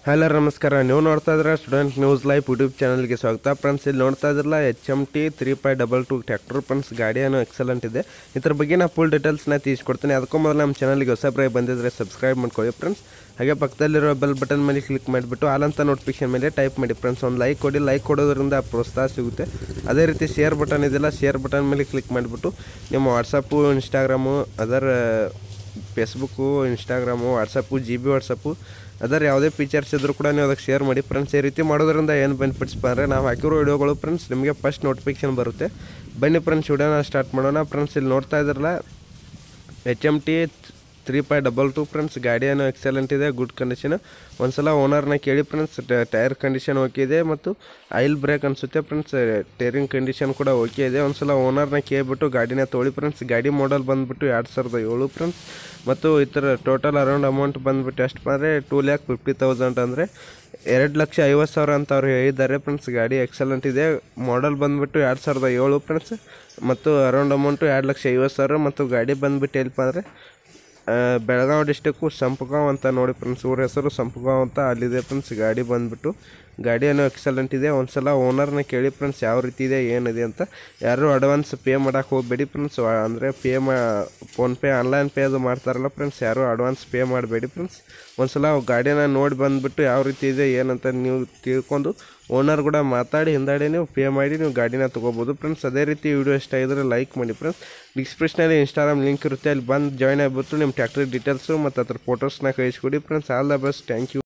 Hello ನಮಸ್ಕಾರ. ನೀವು ನೋಡ್ತಾ ಇದ್ರೆ ಸ್ಟೂಡೆಂಟ್ ನ್ಯೂಸ್ ಲೈವ್ ಯೂಟ್ಯೂಬ್ ಚಾನಲ್ಗೆ ಸ್ವಾಗತ. ಫ್ರೆಂಡ್ಸ್, ಇಲ್ಲಿ ನೋಡ್ತಾ ಇದ್ರಲ್ಲ HMT 3.22 ಟ್ರ್ಯಾಕ್ಟರ್. ಫ್ರೆಂಡ್ಸ್, ಗಾಡಿಯನ್ನು ಎಕ್ಸಲೆಂಟ್ ಇದೆ. ಇದ್ರ ಬಗ್ಗೆ ನಾನು ಫುಲ್ ಡೀಟೇಲ್ಸ್ನ ತಿಳಿಸ್ಕೊಡ್ತೀನಿ. ಅದಕ್ಕೂ ಮೊದಲು ನಮ್ಮ ಚಾನಲ್ಗೆ ಹೊಸಬ್ರಾಗಿ ಬಂದಿದ್ದರೆ ಸಬ್ಸ್ಕ್ರೈಬ್ ಮಾಡ್ಕೊಳ್ಳಿ ಫ್ರೆಂಡ್ಸ್. ಹಾಗೆ ಪಕ್ಕದಲ್ಲಿರೋ ಬೆಲ್ ಬಟನ್ ಮೇಲೆ ಕ್ಲಿಕ್ ಮಾಡಿಬಿಟ್ಟು ಆಲಂತ ನೋಟಿಫಿಕೇಶನ್ ಮೇಲೆ ಟೈಪ್ ಮಾಡಿ ಫ್ರೆಂಡ್ಸ್. ಒಂದು ಲೈಕ್ ಕೊಡಿ. ಲೈಕ್ ಕೊಡೋದ್ರಿಂದ ಪ್ರೋತ್ಸಾಹ ಸಿಗುತ್ತೆ. ಅದೇ ರೀತಿ ಶೇರ್ ಬಟನ್ ಇದೆಯಲ್ಲ, ಶೇರ್ ಬಟನ್ ಮೇಲೆ ಕ್ಲಿಕ್ ಮಾಡಿಬಿಟ್ಟು ನಿಮ್ಮ ವಾಟ್ಸಪ್ಪು, ಇನ್ಸ್ಟಾಗ್ರಾಮು, ಅದರ Facebook, Instagram, WhatsApp, GB WhatsApp, ಅದರ ಯಾವುದೇ ಫೀಚರ್ಸ್ ಇದ್ದರೂ ಕೂಡ ನೀವು ಅದಕ್ಕೆ ಶೇರ್ ಮಾಡಿ ಫ್ರೆಂಡ್ಸ್. ಈ ರೀತಿ ಮಾಡೋದ್ರಿಂದ ಏನು ಬೆನಿಫಿಟ್ಸ್ ಅಂದರೆ ನಾವು ಹಾಕಿರೋ ವಿಡಿಯೋಗಳು ಫ್ರೆಂಡ್ಸ್ ನಿಮಗೆ ಫಸ್ಟ್ ನೋಟಿಫಿಕೇಶನ್ ಬರುತ್ತೆ. ಬನ್ನಿ ಫ್ರೆಂಡ್ಸ್, ವಿಡಿಯೋನ ಸ್ಟಾರ್ಟ್ ಮಾಡೋಣ. ಫ್ರೆಂಡ್ಸ್, ಇಲ್ಲಿ ನೋಡ್ತಾ ಇದ್ರಲ್ಲ HMT 3.22 ಫ್ರೆಂಡ್ಸ್, ಗಾಡಿಯನ್ನು ಎಕ್ಸಲೆಂಟ್ ಇದೆ, ಗುಡ್ ಕಂಡೀಷನ್. ಒಂದ್ಸಲ ಓನರ್ನ ಕೇಳಿ ಫ್ರೆಂಡ್ಸ್. ಟೈರ್ ಕಂಡೀಷನ್ ಓಕೆ ಇದೆ ಮತ್ತು ಆಯಿಲ್ ಬ್ರೇಕ್ ಅನಿಸುತ್ತೆ ಫ್ರೆಂಡ್ಸ್. ಟೈರಿಂಗ್ ಕಂಡೀಷನ್ ಕೂಡ ಓಕೆ ಇದೆ. ಒಂದ್ಸಲ ಓನರ್ನ ಕೇಳಿಬಿಟ್ಟು ಗಾಡಿನ ತೊಗೊಳ್ಳಿ ಫ್ರೆಂಡ್ಸ್. ಗಾಡಿ ಮಾಡಲ್ ಬಂದುಬಿಟ್ಟು 2007 ಫ್ರೆಂಡ್ಸ್. ಮತ್ತು ಈ ಥರ ಟೋಟಲ್ ಅರೌಂಡ್ ಅಮೌಂಟ್ ಬಂದುಬಿಟ್ಟು ಎಷ್ಟು ಅಂದರೆ 2,50,000 ಅಂದರೆ 2,50,000 ಅಂತ ಅವ್ರು ಹೇಳಿದ್ದಾರೆ ಫ್ರೆಂಡ್ಸ್. ಗಾಡಿ ಎಕ್ಸಲೆಂಟ್ ಇದೆ. ಮಾಡಲ್ ಬಂದುಬಿಟ್ಟು 2007 ಫ್ರೆಂಡ್ಸ್. ಮತ್ತು ಅರೌಂಡ್ ಅಮೌಂಟು 2,50,000. ಮತ್ತು ಗಾಡಿ ಬಂದುಬಿಟ್ಟು ಎಲ್ಪ ಅಂದರೆ ಬೆಳಗಾವಿ ಡಿಸ್ಟಿಕ್ಕು ಸಂಪಗಾಂವ್ ಅಂತ ನೋಡಿ ಫ್ರೆಂಡ್ಸ್. ಊರ ಹೆಸರು ಸಂಪಗಾಂವ್ ಅಂತ ಅಲ್ಲಿದೆ ಫ್ರೆಂಡ್ಸ್. ಗಾಡಿ ಬಂದುಬಿಟ್ಟು ಗಾಡಿಯನ್ನು ಎಕ್ಸಲೆಂಟ್ ಇದೆ. ಒಂದ್ಸಲ ಓನರ್ನ ಕೇಳಿ ಫ್ರೆಂಡ್ಸ್ ಯಾವ ರೀತಿ ಇದೆ ಏನಿದೆ ಅಂತ. ಯಾರು ಅಡ್ವಾನ್ಸ್ ಪೇ ಮಾಡೋಕೆ ಹೋಗಬೇಡಿ ಫ್ರೆಂಡ್ಸ್. ಅಂದರೆ ಫೋನ್ಪೇ, ಆನ್ಲೈನ್ ಪೇ ಅದು ಮಾಡ್ತಾರಲ್ಲ ಫ್ರೆಂಡ್ಸ್, ಯಾರು ಅಡ್ವಾನ್ಸ್ ಪೇ ಮಾಡಬೇಡಿ ಫ್ರೆಂಡ್ಸ್. ಒಂದ್ಸಲ ಗಾಡಿನ ನೋಡಿ ಬಂದುಬಿಟ್ಟು ಯಾವ ರೀತಿ ಇದೆ ಏನಂತ ನೀವು ತಿಳ್ಕೊಂಡು ಓನರ್ ಕೂಡ ಮಾತಾಡಿ ಹಿಂದಾಡಿ ನೀವು ಪೇ ಮಾಡಿ ನೀವು ಗಾಡಿನ ತೊಗೋಬೋದು ಫ್ರೆಂಡ್ಸ್. ಅದೇ ರೀತಿ ವಿಡಿಯೋ ಇಷ್ಟ ಆಗಿದ್ರೆ ಲೈಕ್ ಮಾಡಿ ಫ್ರೆಂಡ್ಸ್. ಡಿಸ್ಕ್ರಿಪ್ಷನಲ್ಲಿ ಇನ್ಸ್ಟಾಗ್ರಾಮ್ ಲಿಂಕ್ ಇರುತ್ತೆ, ಅಲ್ಲಿ ಬಂದು ಜಾಯ್ನ್ ಆಗಿಬಿಟ್ಟು ನಿಮ್ಮ ಟ್ಯಾಕ್ಟ್ರಿ ಡೀಟೇಲ್ಸು ಮತ್ತು ಅದ್ರ ಫೋಟೋಸ್ನ ಕಳಿಸ್ಕೊಡಿ friends. All the best. Thank you.